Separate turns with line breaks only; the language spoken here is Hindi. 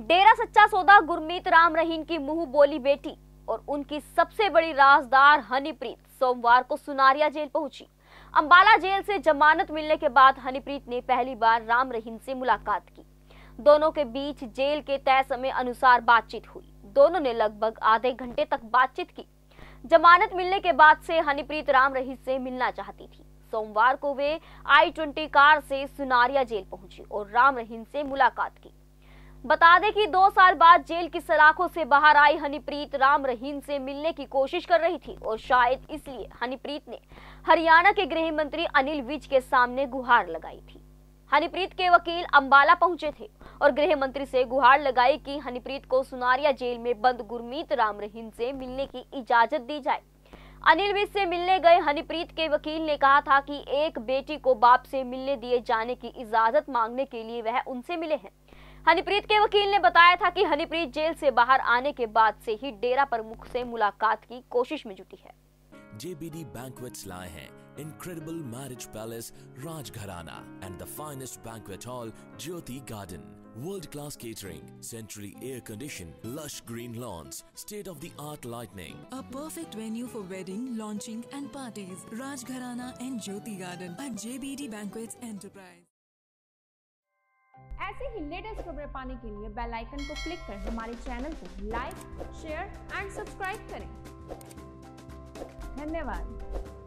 डेरा सच्चा सौदा गुरमीत राम रहीम की मुंह बोली बेटी और उनकी सबसे बड़ी राजदार हनीप्रीत सोमवार को सुनारिया जेल पहुंची। अंबाला जेल से जमानत मिलने के बाद हनीप्रीत ने पहली बार राम रहीम से मुलाकात की। दोनों के बीच जेल के तय समय अनुसार बातचीत हुई। दोनों ने लगभग आधे घंटे तक बातचीत की। जमानत मिलने के बाद से हनीप्रीत राम रहीम से मिलना चाहती थी। सोमवार को वे I-20 कार से सुनारिया जेल पहुंची और राम रहीम से मुलाकात की। बता दें कि 2 साल बाद जेल की सलाखों से बाहर आई हनीप्रीत राम रहीम से मिलने की कोशिश कर रही थी और शायद इसलिए हनीप्रीत ने हरियाणा के गृह मंत्री अनिल विज के सामने गुहार लगाई थी। हनीप्रीत के वकील अंबाला पहुंचे थे और गृह मंत्री से गुहार लगाई कि हनीप्रीत को सुनारिया जेल में बंद गुरमीत राम रहीम से मिलने की इजाजत दी जाए। अनिल विज से मिलने गए हनीप्रीत के वकील ने कहा था कि एक बेटी को बाप से मिलने दिए जाने की इजाजत मांगने के लिए वह उनसे मिले हैं। हनीप्रीत के वकील ने बताया था कि हनीप्रीत जेल से बाहर आने के बाद से ही डेरा प्रमुख से मुलाकात की कोशिश में जुटी है।
JBD Banquets लाए हैं incredible marriage palace Rajgharana and the finest banquet hall Jyoti Garden. World-class catering, centrally air-conditioned, lush green lawns, state-of-the-art lighting.
A perfect venue for wedding, launching and parties. Rajgharana and Jyoti Garden at JBD Banquets Enterprise.
ऐसे ही लेटेस्ट खबरें पाने के लिए बेल आइकन को क्लिक कर हमारे चैनल को लाइक, शेयर एंड सब्सक्राइब करें। धन्यवाद।